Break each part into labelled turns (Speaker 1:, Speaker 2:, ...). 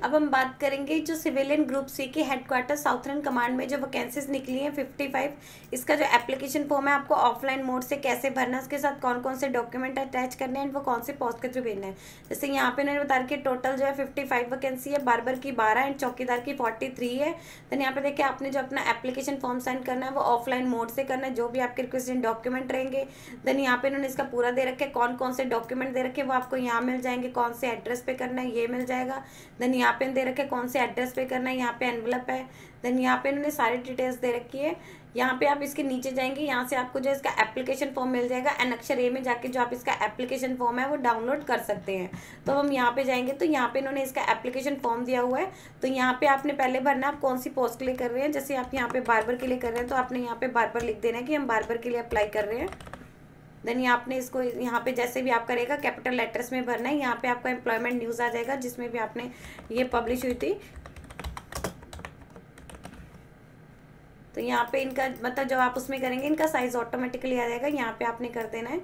Speaker 1: अब हम बात करेंगे जो सिविलियन ग्रुप सी के हेडक्वार्टर साउथर्न कमांड में जो वैकेंसीज निकली हैं 55, इसका जो एप्लीकेशन फॉर्म है आपको ऑफलाइन मोड से कैसे भरना है, उसके साथ कौन कौन से डॉक्यूमेंट अटैच करने हैं, वो कौन से पोस्ट के थ्रू भेजना है। जैसे यहाँ पे उन्होंने बता रखी टोटल जो है 55 वैकेंसी है, बार्बर की 12 एंड चौकीदार की 43 है। देन यहाँ पे देखिए आपने जो अपना एप्लीकेशन फॉर्म सेंड करना है वो ऑफलाइन मोड से करना है, जो भी आपके रिक्वेस्टेड डॉक्यूमेंट रहेंगे। देन यहाँ पे इन्होंने इसका पूरा दे रखे कौन कौन से डॉक्यूमेंट दे रखे वो आपको यहाँ मिल जाएंगे, कौन से एड्रेस पे करना है ये मिल जाएगा। देन यहाँ पे दे रखे कौन से एड्रेस पे करना है, यहाँ पे एनवलप है। देन यहाँ पे इन्होंने सारी डिटेल्स दे रखी है। यहाँ पे आप इसके नीचे जाएंगे, यहाँ से आपको जो इसका एप्लीकेशन फॉर्म मिल जाएगा, अक्षर ए में जाके जो आप इसका एप्लीकेशन फॉर्म है वो डाउनलोड कर सकते हैं। तो हम यहाँ पे जाएंगे तो यहाँ पे इन्होंने इसका एप्लीकेशन फॉर्म दिया हुआ है। तो यहाँ पे आपने पहले भरना आप कौन सी पोस्ट के लिए कर रहे हैं। जैसे आप यहाँ पे बार्बर के लिए कर रहे हैं तो आपने यहाँ पे बार्बर लिख देना है कि हम बार्बर के लिए अप्लाई कर रहे हैं। देन ये आपने इसको यहाँ पे जैसे भी आप करेगा कैपिटल लेटर्स में भरना है। यहाँ पे आपका एम्प्लॉयमेंट न्यूज़ आ जाएगा जिसमें भी आपने ये पब्लिश हुई थी। तो यहाँ पे इनका मतलब जब आप उसमें करेंगे इनका साइज ऑटोमेटिकली आ जाएगा, यहाँ पे आपने कर देना है।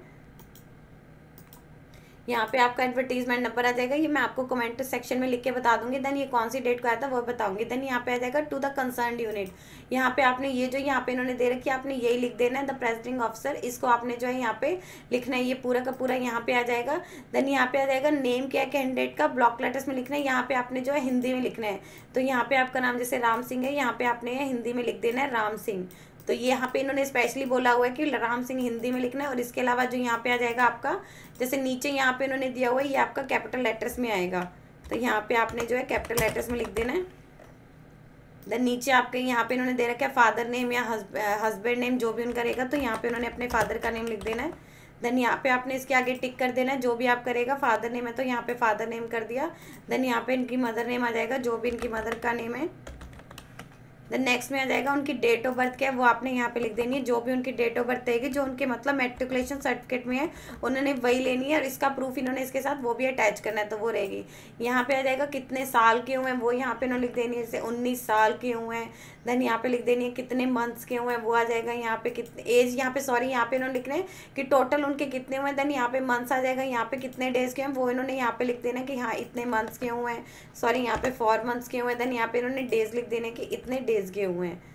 Speaker 1: यहाँ पे आपका एडवर्टीजमेंट नंबर आ जाएगा, ये मैं आपको कमेंट सेक्शन में लिख के बता दूंगी। देन ये कौन सी डेट को आया था वो बताऊंगी। देन यहाँ पे आ जाएगा टू द कंसर्न यूनिट। यहाँ पे आपने ये जो यहाँ पे इन्होंने दे रखी है आपने यही लिख देना है, द प्रेसिडिंग ऑफिसर। इसको आपने जो है यहाँ पे लिखना है, ये पूरा का पूरा यहाँ पे आ जाएगा। देन यहाँ पे आ जाएगा नेम क्या है कैंडिडेट का, ब्लॉक लेटर्स में लिखना है। यहाँ पे आपने जो है हिंदी में लिखना है। तो यहाँ पे आपका नाम जैसे राम सिंह है, यहाँ पे आपने हिंदी में लिख देना है राम सिंह। तो ये यहाँ पे इन्होंने स्पेशली बोला हुआ है कि राम सिंह हिंदी में लिखना है। और इसके अलावा जो यहाँ पे आ जाएगा आपका जैसे नीचे यहाँ पे इन्होंने दिया हुआ है ये आपका कैपिटल लेटर्स में आएगा। तो यहाँ पे आपने जो है कैपिटल लेटर्स में लिख देना है। देन नीचे आपके यहाँ पे इन्होंने दे रखा है फादर नेम या हस्बैंड नेम जो भी उनका रहेगा, तो यहाँ पे उन्होंने अपने फादर का नेम लिख देना है। देन यहाँ पे आपने इसके आगे टिक कर देना है जो भी आप करेगा। फादर नेम है तो यहाँ पे फादर नेम कर दिया। देन यहाँ पे इनकी मदर नेम आ जाएगा, जो भी इनकी मदर का नेम है। देन नेक्स्ट में आ जाएगा उनकी डेट ऑफ बर्थ क्या है वो आपने यहाँ पे लिख देनी है, जो भी उनकी डेट ऑफ बर्थ रहेगी जो उनके मतलब मेट्रिकुलेशन सर्टिफिकेट में है उन्होंने वही लेनी है। और इसका प्रूफ इन्होंने इसके साथ वो भी अटैच करना है तो वो रहेगी। यहाँ पे आ जाएगा कितने साल के हुए हैं वो यहाँ पे इन्होंने लिख देनी है, जैसे 19 साल के हुए हैं। देन यहाँ पे लिख देनी है कितने मंथ्स के हुए हैं वो आ जाएगा। यहाँ पे कितने एज यहाँ पे सॉरी यहाँ पे इन्होंने लिखना है कि टोटल उनके कितने हुए हैं। देन यहाँ पे मंथ्स आ जाएगा, यहाँ पे कितने डेज के हैं वो इन्होंने यहाँ पे लिख देना है कि हाँ इतने मंथ्स के हुए हैं। सॉरी यहाँ पे 4 मंथ्स के हुए हैं। देन यहाँ पे इन्होंने डेज लिख देने कि इतने डेज के हुए हैं।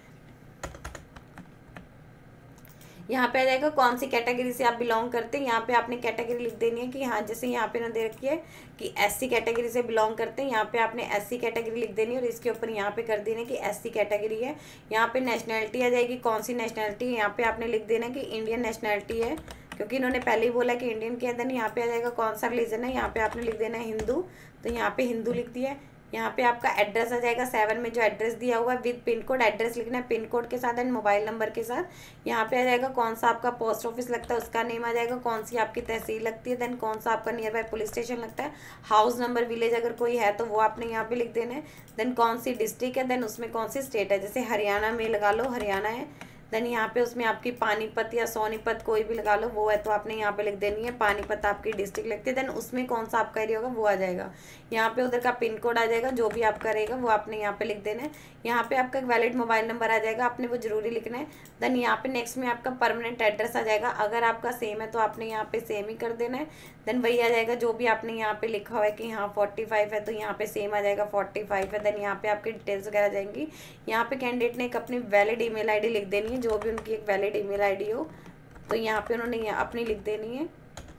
Speaker 1: यहाँ पे आ जाएगा कौन सी कैटेगरी से आप बिलोंग करते हैं, यहाँ पे आपने कैटेगरी लिख देनी है कि हाँ जैसे यहाँ पे ना दे रखी है कि एससी कैटेगरी से बिलोंग करते हैं, यहाँ पे आपने एससी कैटेगरी लिख देनी है। और इसके ऊपर यहाँ पे कर देना है कि एससी कैटेगरी है। यहाँ पे नेशनैलिटी आ जाएगी, कौन सी नेशनैलिटी है यहाँ पे आपने लिख देना है कि इंडियन नेशनैलिटी है, क्योंकि इन्होंने पहले ही बोला कि इंडियन के। देन यहाँ पे आ जाएगा कौन सा रिलीजन है, यहाँ पे आपने लिख देना है हिंदू, तो यहाँ पे हिंदू लिख दिया है। यहाँ पे आपका एड्रेस आ जाएगा 7 में जो एड्रेस दिया हुआ है विद पिन कोड, एड्रेस लिखना है पिन कोड के साथ एंड मोबाइल नंबर के साथ। यहाँ पे आ जाएगा कौन सा आपका पोस्ट ऑफिस लगता है उसका नेम आ जाएगा, कौन सी आपकी तहसील लगती है, देन कौन सा आपका नियर बाय पुलिस स्टेशन लगता है, हाउस नंबर विलेज अगर कोई है तो वो आपने यहाँ पे लिख देना है। देन कौन सी डिस्ट्रिक्ट है, देन उसमें कौन सी स्टेट है, जैसे हरियाणा में लगा लो हरियाणा है। देन यहाँ पे उसमें आपकी पानीपत या सोनीपत कोई भी लगा लो वो है तो आपने यहाँ पे लिख देनी है पानीपत आपकी डिस्ट्रिक्ट लगती है। देन उसमें कौन सा आपका एरिया होगा वो आ जाएगा। यहाँ पे उधर का पिन कोड आ जाएगा, जो भी आपका रहेगा वो आपने यहाँ पे लिख देना है। यहाँ पे आपका वैलिड मोबाइल नंबर आ जाएगा, आपने वो जरूरी लिखना है। देन यहाँ पे नेक्स्ट में आपका परमानेंट एड्रेस आ जाएगा, अगर आपका सेम है तो आपने यहाँ पे सेम ही कर देना है। देन वही आ जाएगा जो भी आपने यहाँ पे लिखा हुआ है कि हाँ 45 है तो यहाँ पे सेम आ जाएगा 45 है। देन यहाँ पे आपकी डिटेल्स वगैरह आ जाएंगी। यहाँ पे कैंडिडेट ने एक अपनी वैलिड ईमेल आईडी लिख देनी है, जो भी उनकी एक वैलिड ईमेल आईडी हो तो यहाँ पे उन्होंने अपनी लिख देनी है।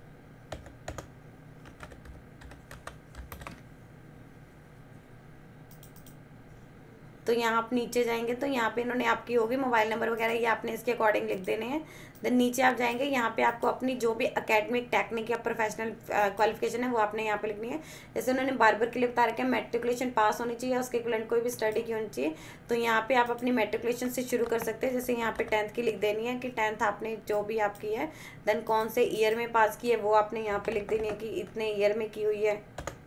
Speaker 1: तो यहाँ आप नीचे जाएंगे तो यहाँ पे इन्होंने आपकी होगी मोबाइल नंबर वगैरह ये आपने इसके अकॉर्डिंग लिख देने हैं। देन नीचे आप जाएंगे, यहाँ पे आपको अपनी जो भी एकेडमिक टेक्निक या प्रोफेशनल क्वालिफिकेशन है वो आपने यहाँ पे लिखनी है। जैसे उन्होंने बार्बर के लिए बता रखा है मेट्रिकुलेशन पास होनी चाहिए, उसके इक्विवेलेंट कोई भी स्टडी की होनी चाहिए। तो यहाँ पे आप अपनी मेट्रिकुलेशन से शुरू कर सकते हैं, जैसे यहाँ पे 10th की लिख देनी है कि 10th आपने जो भी आपकी है। देन कौन से ईयर में पास की है वो आपने यहाँ पे लिख देनी है कि इतने ईयर में की हुई है,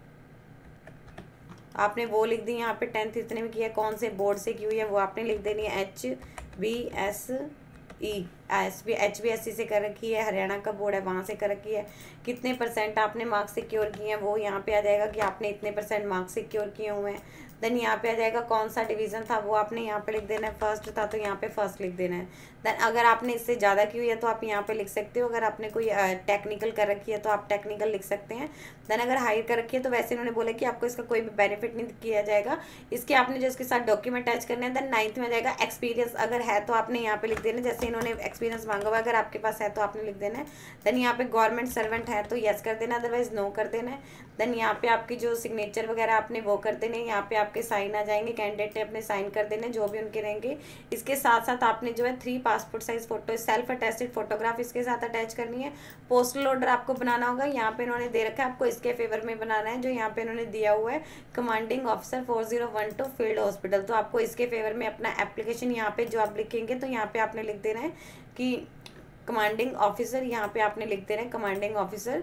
Speaker 1: आपने वो लिख दी। यहाँ पे 10th इतने में किया है, कौन से बोर्ड से की हुई है वो आपने लिख देनी है HBSE। HBSC से कर रखी है, हरियाणा का बोर्ड है वहाँ से कर रखी है, कितने % आपने मार्क्स सिक्योर किए हैं वो यहाँ पे आ जाएगा कि आपने इतने % मार्क्स सिक्योर किए हुए हैं। देन यहाँ पे आ जाएगा कौन सा डिवीज़न था वो आपने यहाँ पे लिख देना है, फर्स्ट था तो यहाँ पे फर्स्ट लिख देना है। देन अगर आपने इससे ज़्यादा की हुई है तो आप यहाँ पे लिख सकते हो, अगर आपने कोई टेक्निकल कर रखी है तो आप टेक्निकल लिख सकते हैं। देन अगर हायर कर रखी है तो वैसे इन्होंने बोला कि आपको इसका कोई भी बेनिफिट नहीं किया जाएगा, इसके आपने जो इसके साथ डॉक्यूमेंट अटैच करने हैं। देन 9th में आ जाएगा एक्सपीरियंस, अगर है तो आपने यहाँ पे लिख देना, जैसे इन्होंने एक्सपीरियंस मांगा हुआ, अगर आपके पास है तो आपने लिख देना है। देन यहाँ पे गवर्नमेंट सर्वेंट है तो येस कर देना, अदरवाइज नो कर देना है। देन यहाँ पे आपकी जो सिग्नेचर वगैरह आपने वो कर देने, यहाँ पे आपके साइन आ जाएंगे, कैंडिडेट ने अपने साइन कर देने जो भी उनके रहेंगे। इसके साथ साथ आपने जो है 3 passport size photo self attested photograph इसके साथ अटैच करनी है। पोस्टल ऑर्डर आपको बनाना होगा, यहाँ पे इन्होंने दे रखा है आपको इसके फेवर में बनाना है, जो यहाँ पे इन्होंने दिया हुआ है कमांडिंग ऑफिसर 4012 फील्ड हॉस्पिटल। तो आपको इसके फेवर में अपना एप्लीकेशन यहाँ पे जो आप लिखेंगे तो यहाँ पे आपने लिख देना है कि कमांडिंग ऑफिसर, यहाँ पे आपने लिख देना है कमांडिंग ऑफिसर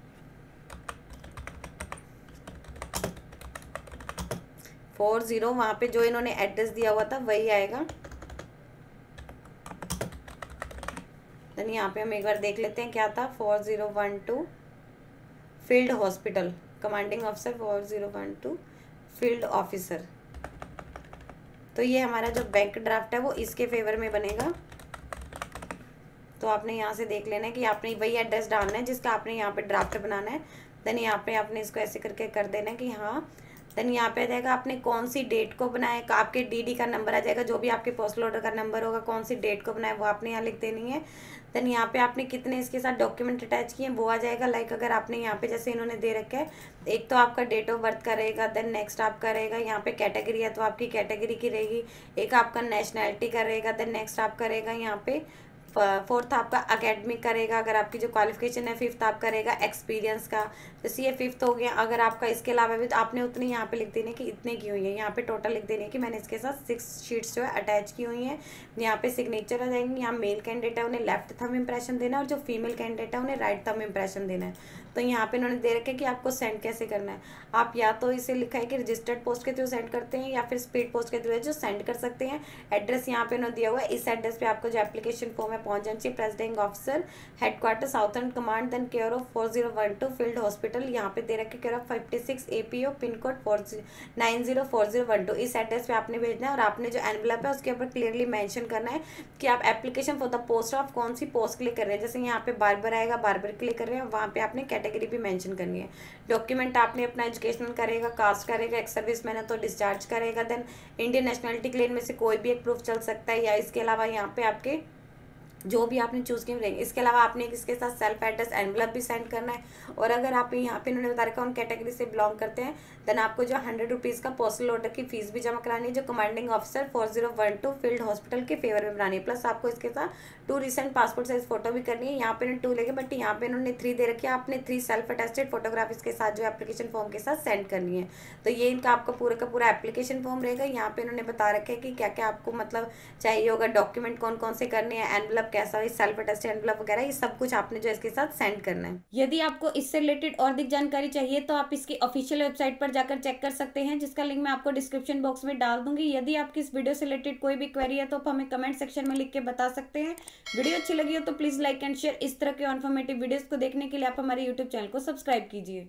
Speaker 1: 40, वहाँ पे जो इन्होंने एड्रेस दिया हुआ था वही आएगा। देन यहाँ पे हम एक बार देख लेते हैं क्या था, 4012 field hospital, commanding officer 4012 field officer. तो ये हमारा जो बैंक ड्राफ्ट है वो इसके फेवर में बनेगा। तो आपने यहाँ से देख लेना है कि आपने वही एड्रेस डालना है जिसका आपने यहाँ पे ड्राफ्ट बनाना है। देन यहाँ पे आपने इसको ऐसे करके कर देना है कि हाँ। देन यहाँ पे आ जाएगा आपने कौन सी डेट को बनाया, आपके DD का नंबर आ जाएगा, जो भी आपके पोस्टल ऑर्डर का नंबर होगा, कौन सी डेट को बनाया वो आपने यहाँ लिख देनी है। देन यहाँ पे आपने कितने इसके साथ डॉक्यूमेंट अटैच किए वो आ जाएगा। लाइक अगर आपने यहाँ पे जैसे इन्होंने दे रखा है, एक तो आपका डेट ऑफ बर्थ का रहेगा, देन नेक्स्ट आपका रहेगा यहाँ पे कैटेगरी है तो आपकी कैटेगरी की रहेगी, एक आपका नेशनैलिटी का रहेगा, देन नेक्स्ट आपका रहेगा यहाँ पे 4th आपका अकेडमिक करेगा, अगर आपकी जो क्वालिफिकेशन है 5th आपका रहेगा एक्सपीरियंस का। जैसे ये 5th हो गया, अगर आपका इसके अलावा भी तो आपने उतनी यहाँ पे लिख देने कि इतने की हुई है, यहाँ पे टोटल लिख देने कि मैंने इसके साथ 6 शीट्स जो है अटैच की हुई हैं। यहाँ पे सिग्नेचर आ जाएंगे, यहाँ मेल कैंडिडेट है उन्हें लेफ्ट थंब इम्प्रेशन देना है और जो फीमेल कैंडिडेट है उन्हें राइट थंब इम्प्रेशन देना है। तो यहाँ पे इन्होंने दे रखे कि आपको सेंड कैसे करना है। आप या तो इसे लिखा है कि रजिस्टर्ड पोस्ट के थ्रू सेंड करते हैं या फिर स्पीड पोस्ट के थ्रू है जो सेंड कर सकते हैं। एड्रेस यहाँ पे इन्होंने दिया हुआ है, इस एड्रेस पे आपको जो एप्लीकेशन फॉर्म है पहुंच जाना चाहिए। President officer headquarter southern command, then care of 4012 field hospital, यहाँ पे दे रखे care of 56 APO pin code 904012। इस एड्रेस पे आपने भेजना है और आपने जो एनवलप है उसके ऊपर क्लियरली मेंशन करना है कि आप application for the post of कौन सी पोस्ट के लिए कर रहे हैं। जैसे यहाँ पे बार्बर आएगा, बार्बर के लिए कर रहे हैं, वहाँ पे आपने कैटेगरी भी मेंशन करनी है। डॉक्यूमेंट आपने अपना एजुकेशनल करेगा, कास्ट करेगा, एक्स सर्विस मैन है तो डिस्चार्ज करेगा। देन इंडियन नेशनलिटी के लिए इनमें से कोई भी एक प्रूफ चल सकता है, या इसके अलावा यहाँ पे आपके जो भी आपने चूज किए रहेंगे। इसके अलावा आपने इसके साथ सेल्फ एड्रेस एनवलप भी सेंड करना है। और अगर आप यहाँ पे इन्होंने बता रखा उन कैटेगरी से बिलोंग करते हैं, देन आपको जो 100 रुपीज़ का पोस्टल ऑर्डर की फीस भी जमा करानी है, जो कमांडिंग ऑफिसर 4012 फील्ड हॉस्पिटल के फेवर में बनानी है। प्लस आपको इसके साथ 2 रिसेंट पासपोर्ट साइज फोटो भी करनी है। यहाँ पे इन्होंने 2 लेके, बट यहाँ पे इन्होंने 3 दे रखी है। आपने 3 सेल्फ अटेस्टेड फोटोग्राफ इसके साथ जो एप्लीकेशन फॉर्म के साथ सेंड करनी है। तो ये इनका आपका पूरा का पूरा एप्लीकेशन फॉर्म रहेगा। यहाँ पे इन्होंने बता रखा है कि क्या क्या आपको मतलब चाहिए होगा, डॉक्यूमेंट कौन कौन से करने हैं, एनवलप कैसा है, सेल्फ अटेस्टेड एनवलप वगैरह, ये सब कुछ आपने जो इसके साथ सेंड करना है। यदि आपको इससे रिलेटेड और अधिक जानकारी चाहिए तो आप इसकी ऑफिशियल वेबसाइट पर जाकर चेक कर सकते हैं, जिसका लिंक मैं आपको डिस्क्रिप्शन बॉक्स में डाल दूंगी। यदि आपकी इस वीडियो से रिलेटेड कोई भी क्वेरी है तो आप हमें कमेंट सेक्शन में लिख के बता सकते हैं। वीडियो अच्छी लगी हो तो प्लीज लाइक एंड शेयर। इस तरह के इन्फॉर्मेटिव वीडियोस को देखने के लिए आप हमारे यूट्यूब चैनल को सब्सक्राइब कीजिए।